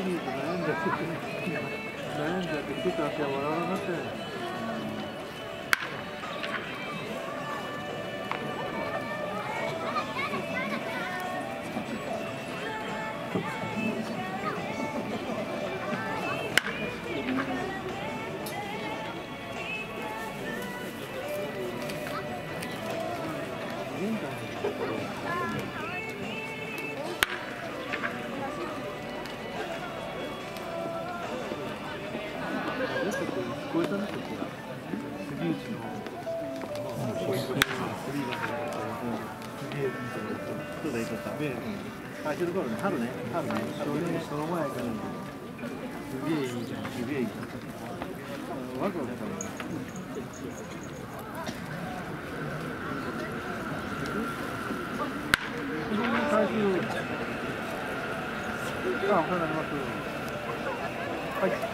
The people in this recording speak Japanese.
に悩んじゃってちょっと足が笑わなかったよ。聞こえたね、ここが。杉内の。そうだ、いいとった。あ、ちょっとこれ、春ね。その前から。すげえいいじゃん。すげえいいじゃん。ワクワクしたもん。最終。あ、お世話になります。はい。